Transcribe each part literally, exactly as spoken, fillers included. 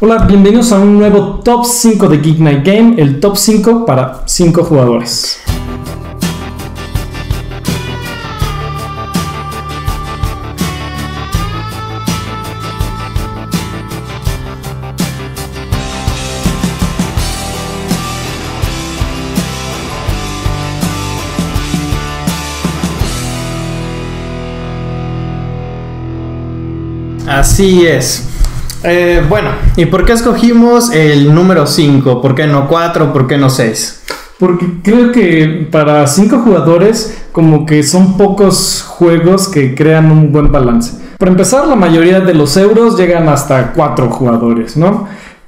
Hola, bienvenidos a un nuevo Top cinco de Geek Night Game, el Top cinco para cinco jugadores. Así es. Eh, bueno, ¿y por qué escogimos el número cinco? ¿Por qué no cuatro? ¿Por qué no seis? Porque creo que para cinco jugadores como que son pocos juegos que crean un buen balance. Para empezar, la mayoría de los euros llegan hasta cuatro jugadores, ¿no?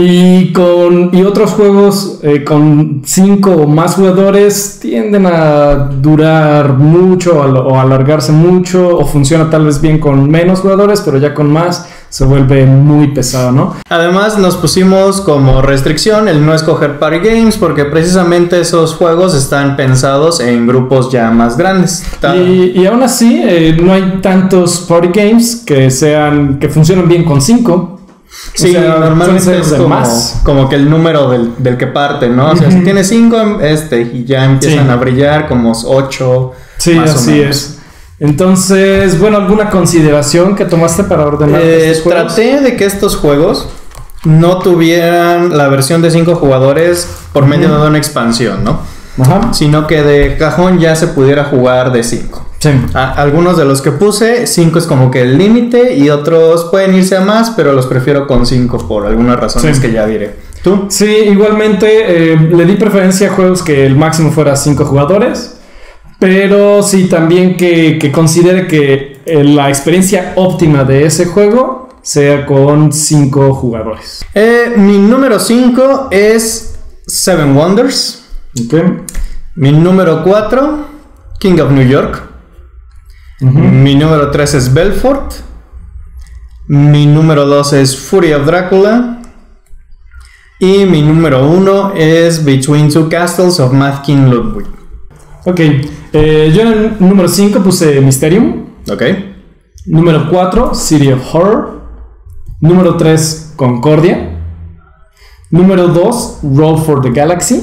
Y, con, y otros juegos eh, con cinco o más jugadores tienden a durar mucho o alargarse mucho, o funciona tal vez bien con menos jugadores, pero ya con más se vuelve muy pesado, ¿no? Además nos pusimos como restricción el no escoger party games porque precisamente esos juegos están pensados en grupos ya más grandes. Y, y aún así eh, no hay tantos party games que sean que funcionan bien con cinco. Sí, o sea, normalmente es como, como que el número del, del que parte, ¿no? O sea, uh-huh. Si tienes cinco, este, y ya empiezan sí. a brillar como ocho. Sí, más así o menos. es. Entonces, bueno, ¿alguna consideración que tomaste para ordenar eh, estos juegos? Traté de que estos juegos no tuvieran la versión de cinco jugadores por medio uh-huh. de una expansión, ¿no? Ajá. Sino que de cajón ya se pudiera jugar de cinco. Sí. A, algunos de los que puse, cinco es como que el límite y otros pueden irse a más, pero los prefiero con cinco por algunas razones sí. que ya diré. ¿Tú? Sí, igualmente eh, le di preferencia a juegos que el máximo fuera cinco jugadores, pero sí también que, que considere que eh, la experiencia óptima de ese juego sea con cinco jugadores. Eh, mi número cinco es Seven Wonders. Okay. Mi número cuatro, King of New York. Uh-huh. Mi número tres es Belfort. Mi número dos es Fury of Dracula. Y mi número uno es Between Two Castles of Mad King Ludwig. Ok, eh, yo en el número cinco puse Mysterium. Ok. Número cuatro, City of Horror. Número tres, Concordia. Número dos, Road for the Galaxy.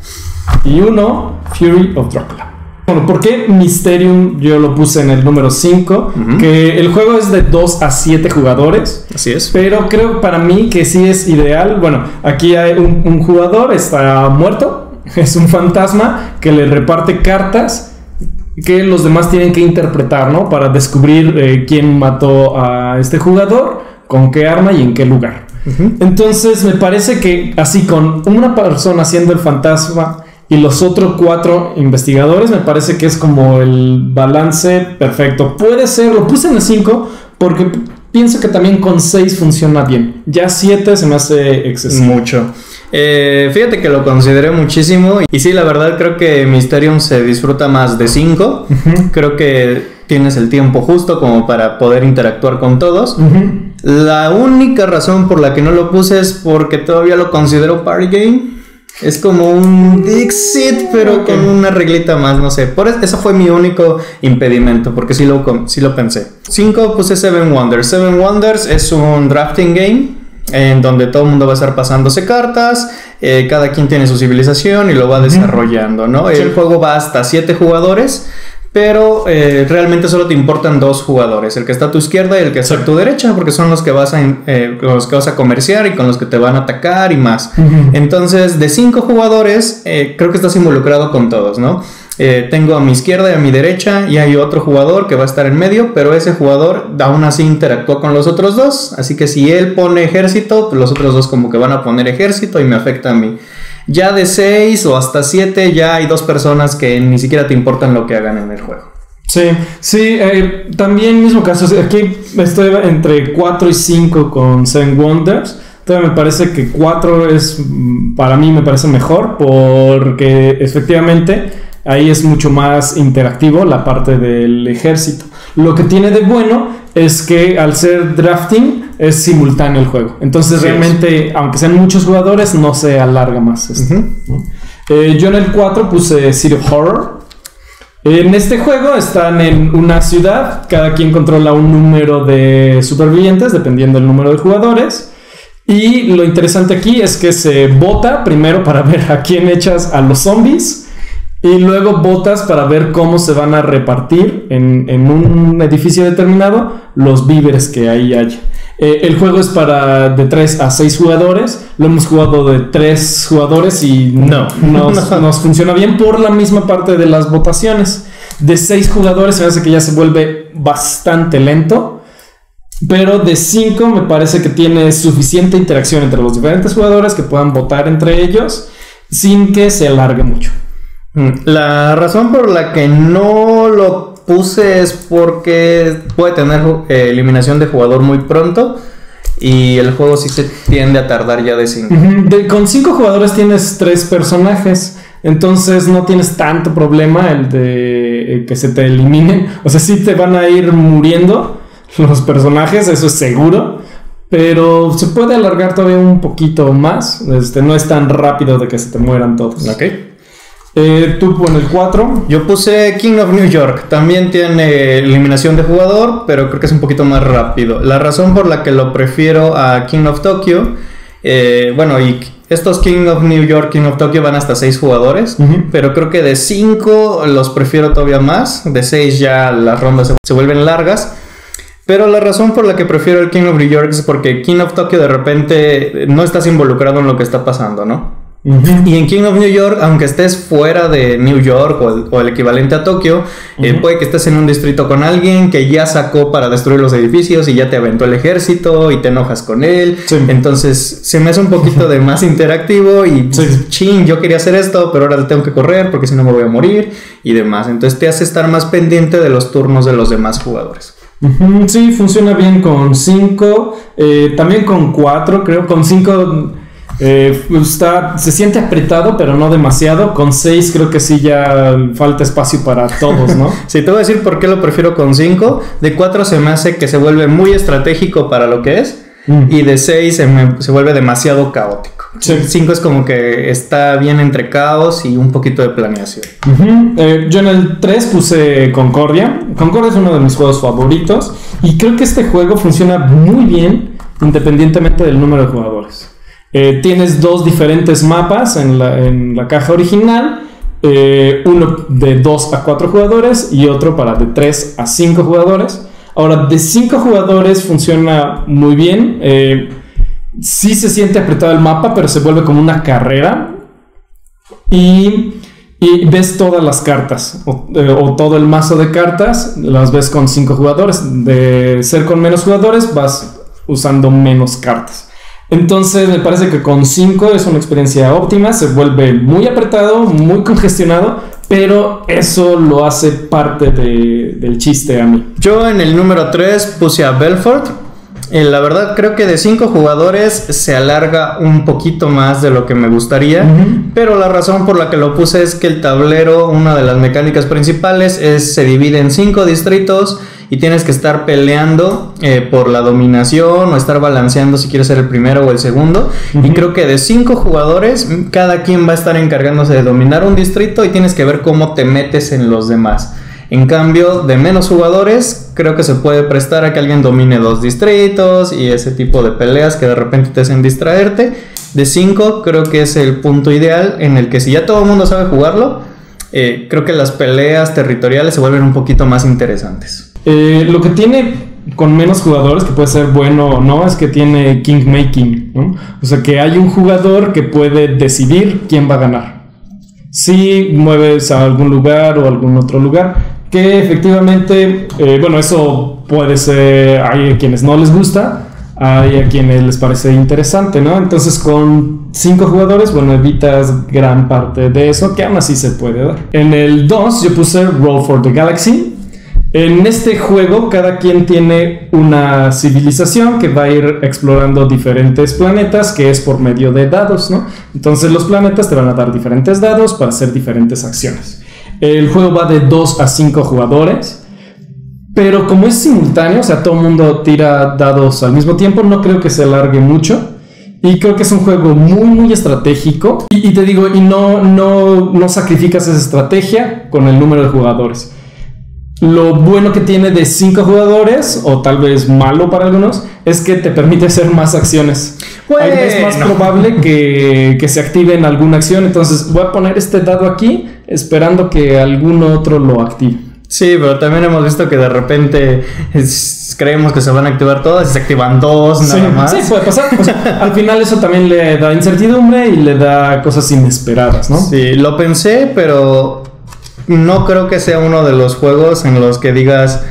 Y uno, Fury of Dracula. Bueno, ¿por qué Mysterium yo lo puse en el número cinco? Uh-huh. Que el juego es de dos a siete jugadores. Así es. Pero creo para mí que sí es ideal. Bueno, aquí hay un, un jugador, está muerto. Es un fantasma que le reparte cartas que los demás tienen que interpretar, ¿no? Para descubrir eh, quién mató a este jugador, con qué arma y en qué lugar. Uh-huh. Entonces me parece que así con una persona siendo el fantasma y los otros cuatro investigadores, me parece que es como el balance perfecto. Puede ser, lo puse en el cinco porque pienso que también con seis funciona bien. Ya siete se me hace excesivo. Mucho. Eh, fíjate que lo consideré muchísimo. Y sí, la verdad creo que Mysterium se disfruta más de cinco. Uh-huh. Creo que tienes el tiempo justo como para poder interactuar con todos. Uh-huh. La única razón por la que no lo puse es porque todavía lo considero party game. Es como un Dixit, pero okay. con una reglita más, no sé. Por eso, eso fue mi único impedimento, porque sí lo, sí lo pensé. cinco puse Seven Wonders. Seven Wonders es un drafting game en donde todo el mundo va a estar pasándose cartas. Eh, cada quien tiene su civilización y lo va desarrollando, ¿no? Sí. El juego va hasta siete jugadores. Pero eh, realmente solo te importan dos jugadores, el que está a tu izquierda y el que está sí. a tu derecha, porque son los que vas a eh, con los que vas a comerciar y con los que te van a atacar y más. Uh-huh. Entonces, de cinco jugadores, eh, creo que estás involucrado con todos, ¿no? Eh, tengo a mi izquierda y a mi derecha y hay otro jugador que va a estar en medio, pero ese jugador aún así interactúa con los otros dos, así que si él pone ejército, pues los otros dos como que van a poner ejército y me afecta a mí. Ya de seis o hasta siete ya hay dos personas que ni siquiera te importan lo que hagan en el juego. Sí, sí, eh, también mismo caso, aquí estoy entre cuatro y cinco con Seven Wonders. Entonces me parece que cuatro es, para mí me parece mejor porque efectivamente ahí es mucho más interactivo la parte del ejército. Lo que tiene de bueno es que al ser drafting es simultáneo el juego. Entonces sí, realmente, es. aunque sean muchos jugadores, no se alarga más esto. Uh-huh. eh, Yo en el cuatro puse City of Horror. En este juego están en una ciudad, cada quien controla un número de supervivientes, dependiendo del número de jugadores. Y lo interesante aquí es que se vota primero para ver a quién echas a los zombies y luego votas para ver cómo se van a repartir en, en un edificio determinado los víveres que ahí haya. Eh, el juego es para de tres a seis jugadores. Lo hemos jugado de tres jugadores y no, nos, no. nos funciona bien por la misma parte de las votaciones. De seis jugadores me hace que ya se vuelve bastante lento. Pero de cinco me parece que tiene suficiente interacción entre los diferentes jugadores que puedan votar entre ellos sin que se alargue mucho. La razón por la que no lo puse es porque puede tener eh, eliminación de jugador muy pronto y el juego sí se tiende a tardar ya de cinco. De, con cinco jugadores tienes tres personajes, entonces no tienes tanto problema el de eh, que se te eliminen. O sea, sí te van a ir muriendo los personajes, eso es seguro, pero se puede alargar todavía un poquito más. Este, no es tan rápido de que se te mueran todos. Ok. Eh, tú pones el cuatro. Yo puse King of New York. También tiene eliminación de jugador, pero creo que es un poquito más rápido. La razón por la que lo prefiero a King of Tokyo, eh, bueno, y estos King of New York, King of Tokyo van hasta seis jugadores, uh-huh. pero creo que de cinco los prefiero todavía más. De seis ya las rondas se, se vuelven largas. Pero la razón por la que prefiero el King of New York es porque King of Tokyo de repente no estás involucrado en lo que está pasando, ¿no? Uh-huh. Y en King of New York, aunque estés fuera de New York o el, o el equivalente a Tokio, uh-huh. eh, puede que estés en un distrito con alguien que ya sacó para destruir los edificios y ya te aventó el ejército y te enojas con él. Sí. Entonces se me hace un poquito de más interactivo y sí. chin, yo quería hacer esto, pero ahora tengo que correr porque si no me voy a morir y demás. Entonces te hace estar más pendiente de los turnos de los demás jugadores. Uh-huh. Sí, funciona bien con cinco, eh, también con cuatro, creo. Con cinco eh, está, se siente apretado, pero no demasiado. Con seis creo que sí ya falta espacio para todos, ¿no? Sí, te voy a decir por qué lo prefiero con cinco. De cuatro se me hace que se vuelve muy estratégico para lo que es. Mm. Y de seis se, me, se vuelve demasiado caótico. cinco es como que está bien entre caos y un poquito de planeación. Uh-huh. eh, Yo en el tres puse Concordia. Concordia es uno de mis juegos favoritos y creo que este juego funciona muy bien independientemente del número de jugadores. Eh, tienes dos diferentes mapas en la, en la caja original. Eh, uno de dos a cuatro jugadores y otro para de tres a cinco jugadores. Ahora, de cinco jugadores funciona muy bien. Eh, sí se siente apretado el mapa, pero se vuelve como una carrera. Y, y ves todas las cartas, o, eh, o todo el mazo de cartas, las ves con cinco jugadores. De ser con menos jugadores, vas usando menos cartas. Entonces, me parece que con cinco es una experiencia óptima. Se vuelve muy apretado, muy congestionado, pero eso lo hace parte de, del chiste a mí. Yo en el número tres puse a Belfort. Eh, la verdad creo que de cinco jugadores se alarga un poquito más de lo que me gustaría. Uh-huh. Pero la razón por la que lo puse es que el tablero, una de las mecánicas principales, es se divide en cinco distritos y tienes que estar peleando eh, por la dominación o estar balanceando si quieres ser el primero o el segundo. Uh-huh. Y creo que de cinco jugadores, cada quien va a estar encargándose de dominar un distrito y tienes que ver cómo te metes en los demás. En cambio, de menos jugadores, creo que se puede prestar a que alguien domine dos distritos y ese tipo de peleas que de repente te hacen distraerte. De cinco, creo que es el punto ideal en el que si ya todo el mundo sabe jugarlo, eh, creo que las peleas territoriales se vuelven un poquito más interesantes. Eh, lo que tiene con menos jugadores, que puede ser bueno o no, es que tiene kingmaking, ¿no? O sea, que hay un jugador que puede decidir quién va a ganar. Si mueves a algún lugar o algún otro lugar, que efectivamente, eh, bueno, eso puede ser, hay a quienes no les gusta, hay a quienes les parece interesante, ¿no? Entonces con cinco jugadores, bueno, evitas gran parte de eso, que aún así se puede dar. En el dos yo puse Roll for the Galaxy. En este juego cada quien tiene una civilización que va a ir explorando diferentes planetas, que es por medio de dados, ¿no? Entonces los planetas te van a dar diferentes dados para hacer diferentes acciones. El juego va de dos a cinco jugadores, pero como es simultáneo, o sea, todo el mundo tira dados al mismo tiempo, no creo que se alargue mucho. Y creo que es un juego muy, muy estratégico. Y, y te digo, y no, no, no sacrificas esa estrategia con el número de jugadores. Lo bueno que tiene de cinco jugadores, o tal vez malo para algunos, es que te permite hacer más acciones. Bueno. Es más probable que, que se active en alguna acción. Entonces voy a poner este dado aquí, esperando que algún otro lo active. Sí, pero también hemos visto que de repente es, creemos que se van a activar todas y se activan dos, nada sí, más. Sí, puede pasar. O sea, al final eso también le da incertidumbre y le da cosas inesperadas, ¿no? Sí, lo pensé, pero no creo que sea uno de los juegos en los que digas,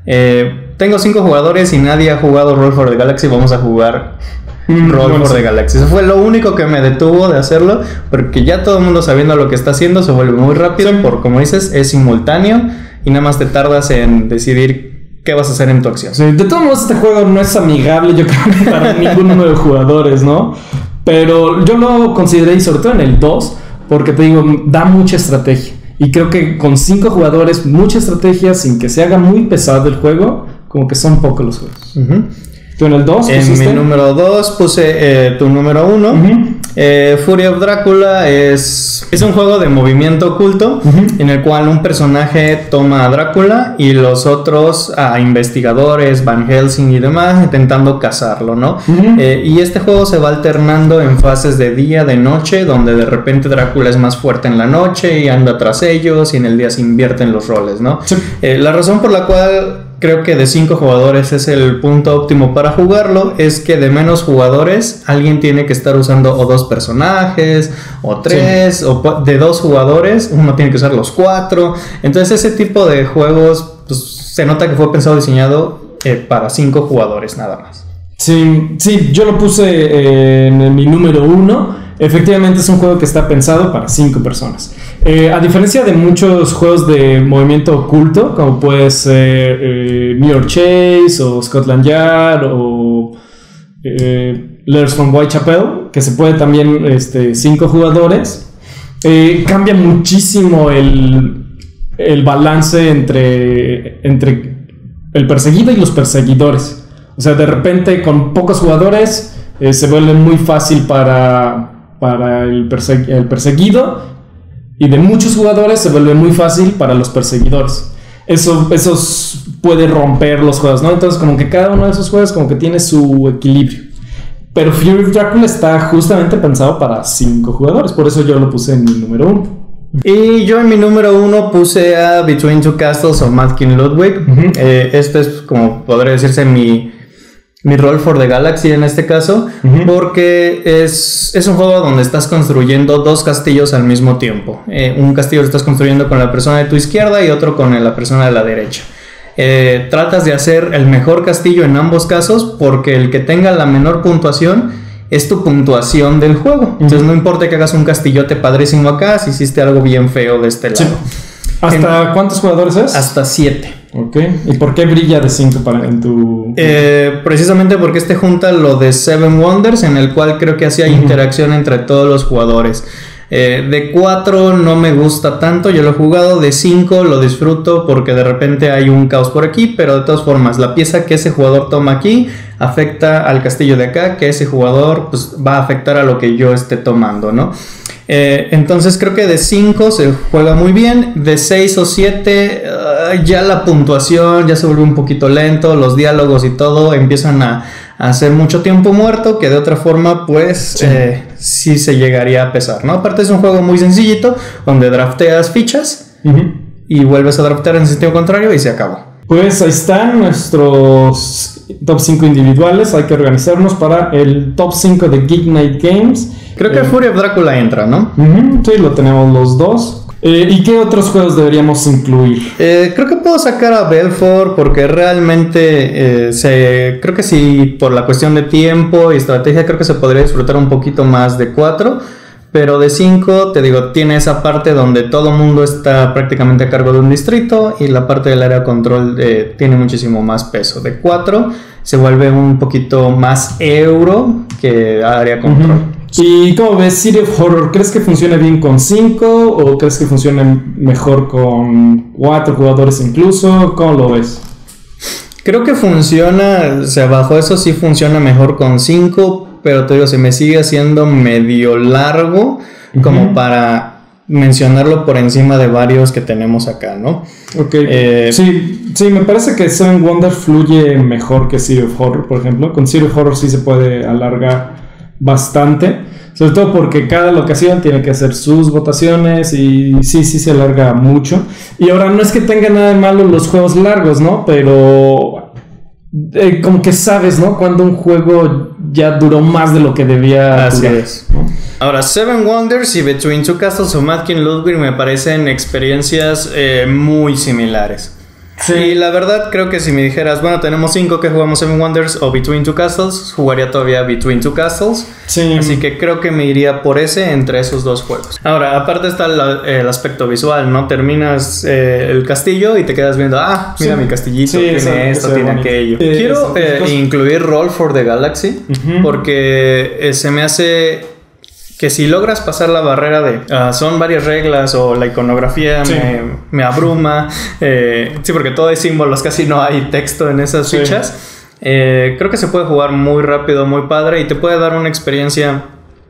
eh, tengo cinco jugadores y nadie ha jugado Roll for the Galaxy, vamos a jugar mm, Roll bueno, for sí. the Galaxy. Eso fue lo único que me detuvo de hacerlo, porque ya todo el mundo sabiendo lo que está haciendo se vuelve muy rápido, sí. por como dices, es simultáneo y nada más te tardas en decidir qué vas a hacer en tu acción. Sí, de todos modos este juego no es amigable, yo creo, para ninguno de los jugadores, ¿no? Pero yo lo consideré, y sobre todo en el dos, porque te digo, da mucha estrategia. Y creo que con cinco jugadores, mucha estrategia, sin que se haga muy pesado el juego, como que son pocos los juegos. Uh-huh. ¿Tú en el dos pusiste? En mi número dos puse eh, tu número uno. Uh-huh. eh, Fury of Drácula es, es un juego de movimiento oculto, uh-huh. en el cual un personaje toma a Drácula y los otros a investigadores, Van Helsing y demás, intentando cazarlo, ¿no? Uh-huh. Eh, y este juego se va alternando en fases de día, de noche, donde de repente Drácula es más fuerte en la noche y anda tras ellos, y en el día se invierten los roles, ¿no? Sí. Eh, la razón por la cual creo que de cinco jugadores es el punto óptimo para jugarlo es que de menos jugadores alguien tiene que estar usando o dos personajes o tres, sí. o de dos jugadores uno tiene que usar los cuatro. Entonces ese tipo de juegos pues, se nota que fue pensado, diseñado eh, para cinco jugadores nada más. Sí, sí, yo lo puse eh, en mi número uno. Efectivamente es un juego que está pensado para cinco personas. Eh, a diferencia de muchos juegos de movimiento oculto, como puede ser eh, New York Chase o Scotland Yard o eh, Letters from Whitechapel, que se puede también este, cinco jugadores, eh, cambia muchísimo el, el balance entre, entre el perseguido y los perseguidores. O sea, de repente con pocos jugadores eh, se vuelve muy fácil para... para el, perse- el perseguido, y de muchos jugadores se vuelve muy fácil para los perseguidores. Eso, eso puede romper los juegos, ¿no? Entonces como que cada uno de esos juegos como que tiene su equilibrio. Pero Fury of Drácula está justamente pensado para cinco jugadores, por eso yo lo puse en mi número uno. Y yo en mi número uno puse a Between Two Castles of Mad King Ludwig. Uh-huh. eh, Este es, como podría decirse, mi... mi Roll for the Galaxy en este caso, uh-huh. porque es, es un juego donde estás construyendo dos castillos al mismo tiempo. Eh, un castillo lo estás construyendo con la persona de tu izquierda y otro con la persona de la derecha. Eh, tratas de hacer el mejor castillo en ambos casos, porque el que tenga la menor puntuación es tu puntuación del juego. Uh-huh. Entonces no importa que hagas un castillote padrísimo acá, si hiciste algo bien feo de este lado. Sí. ¿Hasta en, cuántos jugadores es? Hasta siete. Ok. ¿Y por qué brilla de cinco para en tu...? Eh, precisamente porque este junta lo de Seven Wonders, en el cual creo que así hay uh-huh. interacción entre todos los jugadores. Eh, de cuatro no me gusta tanto, yo lo he jugado. De cinco lo disfruto porque de repente hay un caos por aquí, pero de todas formas la pieza que ese jugador toma aquí afecta al castillo de acá, que ese jugador pues, va a afectar a lo que yo esté tomando, ¿no? Eh, entonces creo que de cinco se juega muy bien. De seis o siete uh, ya la puntuación ya se vuelve un poquito lento, los diálogos y todo empiezan a, a hacer mucho tiempo muerto, que de otra forma pues sí. Eh, sí se llegaría a pesar, ¿no? Aparte es un juego muy sencillito donde drafteas fichas uh-huh. y vuelves a draftear en sentido contrario y se acabó. Pues ahí están nuestros top cinco individuales. Hay que organizarnos para el top cinco de Geek Night Games. Creo que eh, Fury of Drácula entra, ¿no? Uh-huh, sí, lo tenemos los dos. Eh, ¿Y qué otros juegos deberíamos incluir? Eh, creo que puedo sacar a Belfort porque realmente eh, se, creo que sí, por la cuestión de tiempo y estrategia, creo que se podría disfrutar un poquito más de cuatro. Pero de cinco, te digo, tiene esa parte donde todo mundo está prácticamente a cargo de un distrito y la parte del área control eh, tiene muchísimo más peso. De cuatro se vuelve un poquito más euro que área control. Uh-huh. ¿Y cómo ves City of Horror? ¿Crees que funciona bien con cinco o crees que funciona mejor con cuatro jugadores incluso? ¿Cómo lo ves? Creo que funciona, o sea, bajo eso sí funciona mejor con cinco, pero te digo, se me sigue haciendo medio largo como uh-huh. para mencionarlo por encima de varios que tenemos acá, ¿no? Ok, eh, sí, sí, me parece que Seven Wonders fluye mejor que City of Horror, por ejemplo. Con City of Horror sí se puede alargar bastante, sobre todo porque cada locación tiene que hacer sus votaciones y sí, sí se alarga mucho. Y ahora no es que tenga nada de malo los juegos largos, ¿no? Pero eh, como que sabes, ¿no? Cuando un juego ya duró más de lo que debía Así durar, es. ¿no? Ahora, Seven Wonders y Between Two Castles of Math King Ludwig me parecen experiencias eh, muy similares. Sí. Y la verdad creo que si me dijeras, bueno, tenemos cinco que jugamos Seven Wonders o Between Two Castles, jugaría todavía Between Two Castles. Sí. Así que creo que me iría por ese entre esos dos juegos. Ahora, aparte está la, el aspecto visual, ¿no? Terminas eh, el castillo y te quedas viendo, ah, mira sí. mi castillito, sí, tiene eso, esto, eso tiene bonito. Aquello. Eh, Quiero eh, incluir Roll for the Galaxy uh-huh. porque eh, se me hace... que si logras pasar la barrera de uh, son varias reglas o la iconografía sí. me, me abruma, eh, sí, porque todo es símbolos, casi no hay texto en esas sí. fichas, eh, creo que se puede jugar muy rápido, muy padre y te puede dar una experiencia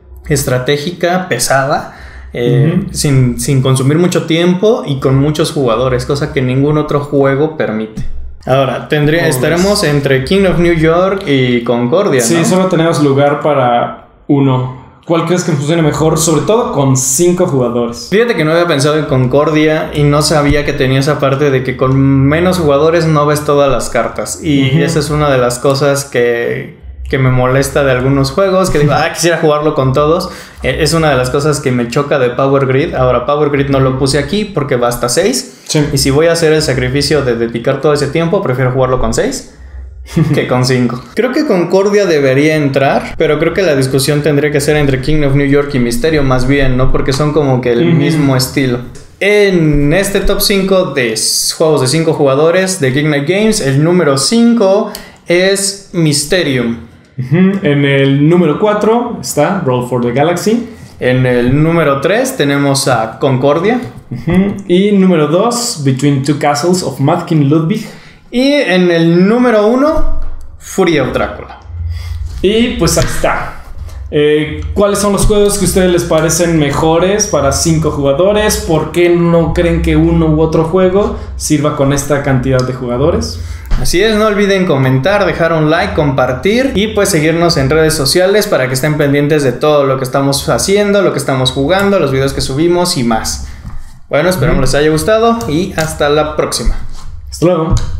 estratégica pesada, eh, uh-huh. sin, sin consumir mucho tiempo y con muchos jugadores, cosa que ningún otro juego permite. Ahora, tendría, oh, estaremos yes. entre King of New York y Concordia, sí, ¿no? Solo tenemos lugar para uno. ¿Cuál crees que funcione mejor? Sobre todo con cinco jugadores. Fíjate que no había pensado en Concordia y no sabía que tenía esa parte de que con menos jugadores no ves todas las cartas. Y uh-huh. esa es una de las cosas que, que me molesta de algunos juegos. Que digo, ah, quisiera jugarlo con todos. Eh, es una de las cosas que me choca de Power Grid. Ahora, Power Grid no lo puse aquí porque va hasta seis. Sí. Y si voy a hacer el sacrificio de dedicar todo ese tiempo, prefiero jugarlo con seis. que con cinco. Creo que Concordia debería entrar, pero creo que la discusión tendría que ser entre King of New York y Misterio más bien, ¿no? Porque son como que el uh-huh. mismo estilo. En este top cinco de juegos de cinco jugadores de Geek Night Games, el número cinco es Mysterium. Uh-huh. En el número cuatro está Roll for the Galaxy. En el número tres tenemos a Concordia. Uh-huh. Y número dos, Between Two Castles of Math King Ludwig. Y en el número uno, Fury of Drácula. Y pues ahí está. Eh, ¿Cuáles son los juegos que a ustedes les parecen mejores para cinco jugadores? ¿Por qué no creen que uno u otro juego sirva con esta cantidad de jugadores? Así es, no olviden comentar, dejar un like, compartir y pues seguirnos en redes sociales para que estén pendientes de todo lo que estamos haciendo, lo que estamos jugando, los videos que subimos y más. Bueno, esperamos les haya gustado y hasta la próxima. Hasta luego.